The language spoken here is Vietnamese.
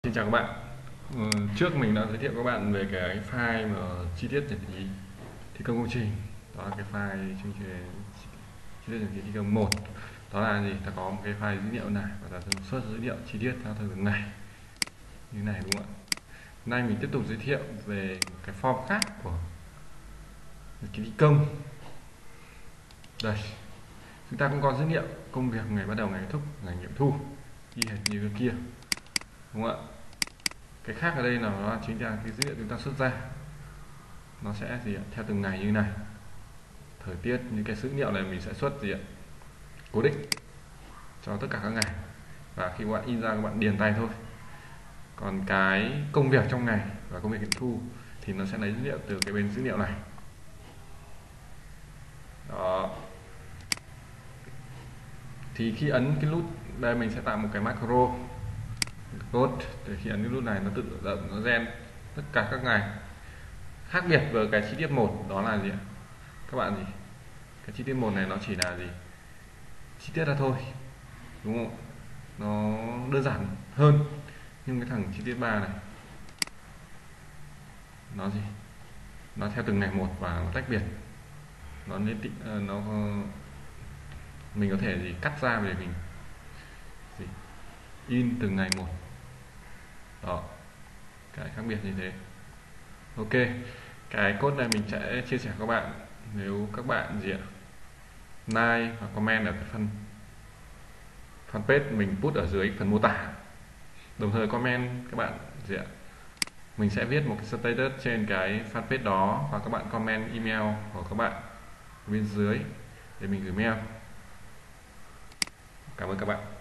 Xin chào các bạn. Trước mình đã giới thiệu các bạn về cái file mà chi tiết nhật ký thi công công trình. Đó là cái file chương trình chi tiết nhật ký thi công 1. Đó là gì? Ta có một cái file dữ liệu này và ta xuất dữ liệu chi tiết theo từng ngày như thế này, đúng không ạ? Hôm nay mình tiếp tục giới thiệu về cái form khác của nhật ký thi công. Đây, chúng ta cũng có dữ liệu công việc ngày bắt đầu, ngày kết thúc, ngày nghiệm thu, y hệt như cái kia, đúng không ạ? Cái khác ở đây là nó chính là cái dữ liệu chúng ta xuất ra, nó sẽ gì ạ? Theo từng ngày như này. Thời tiết, những cái dữ liệu này mình sẽ xuất gì ạ? Cố định cho tất cả các ngày, và khi các bạn in ra các bạn điền tay thôi. Còn cái công việc trong ngày và công việc nghiệm thu thì nó sẽ lấy dữ liệu từ cái bên dữ liệu này. Đó. Thì khi ấn cái nút đây, mình sẽ tạo một cái macro code. Thì khi ấn cái nút này nó tự động nó gen tất cả các ngày. Khác biệt với cái chi tiết 1 đó là gì ạ? Các bạn gì? Cái chi tiết 1 này nó chỉ là gì? Chi tiết ra thôi, đúng không? Nó đơn giản hơn. Nhưng cái thằng chi tiết 3 này nó gì? Nó theo từng ngày một và nó tách biệt. Nó mình có thể gì cắt ra để mình gì in từng ngày một. Đó, cái khác biệt như thế. Ok, cái code này mình sẽ chia sẻ với các bạn. Nếu các bạn gì ạ, like và comment ở cái phần fanpage mình put ở dưới phần mô tả, đồng thời comment các bạn gì ạ, mình sẽ viết một cái status trên cái fanpage đó và các bạn comment email của các bạn bên dưới để mình gửi mail. Cảm ơn các bạn.